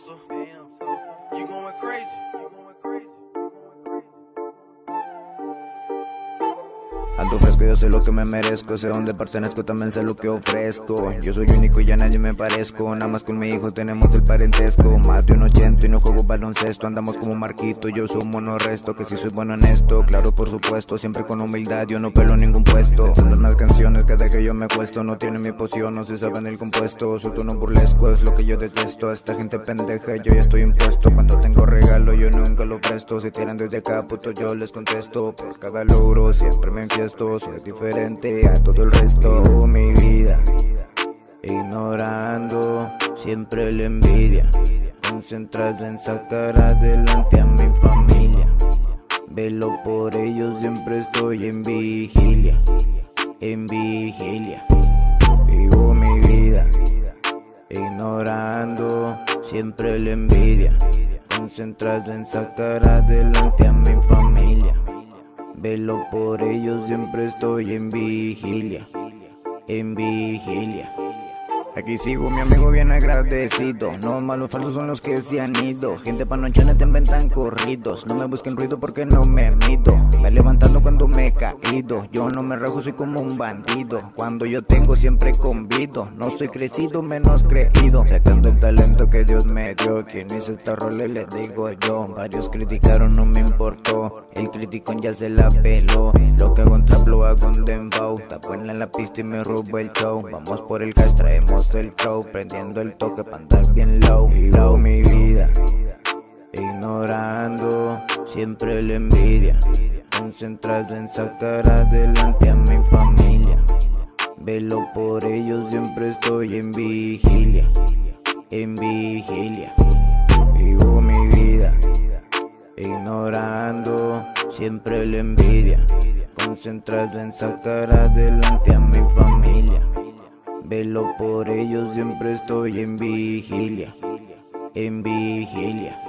Sosa. You going crazy. Ando fresco, yo sé lo que me merezco, sé dónde pertenezco, también sé lo que ofrezco. Yo soy único y a nadie me parezco, nada más con mi hijo tenemos el parentesco. Más de 1.80 y no juego baloncesto, andamos como Marquito, yo soy un mono resto, que si soy bueno en esto, claro por supuesto, siempre con humildad, yo no pelo ningún puesto. Pensando en las canciones cada que yo me acuesto, no tiene mi poción, no se saben el compuesto. Su tono burlesco es lo que yo detesto, a esta gente pendeja yo ya estoy impuesto. Cuando tengo regalo yo nunca lo presto, si tiran desde acá puto yo les contesto. Por cada logro siempre me enfiesto, soy diferente a todo el resto. Vivo mi vida ignorando siempre la envidia, concentrado en sacar adelante a mi familia. Velo por ellos, siempre estoy en vigilia, en vigilia. Vivo mi vida ignorando siempre la envidia, concentrado en sacar adelante a mi familia. Velo por ellos, siempre estoy en vigilia, en vigilia. Aquí sigo, mi amigo bien agradecido. No malos falsos son los que se han ido. Gente panochona te inventan corridos. No me busquen ruido porque no me mido. Me levantando cuando me he caído. Yo no me rajo, soy como un bandido. Cuando yo tengo siempre convido. No soy crecido, menos creído. Sacando el talento que Dios me dio. Quien hizo esta rola les digo yo. Varios criticaron, no me importó. El criticón ya se la peló. Lo que hago en trap lo hago en dembow. Tapo en la pista y me robo el show. Vamos por el cash, traemos el flow, prendiendo el toque para andar bien low. Vivo mi vida ignorando siempre la envidia, concentrado en sacar adelante a mi familia. Velo por ellos, siempre estoy en vigilia, en vigilia. Vivo mi vida ignorando siempre la envidia, concentrado en sacar adelante a mi familia. Velo por ellos, siempre estoy en vigilia, en vigilia.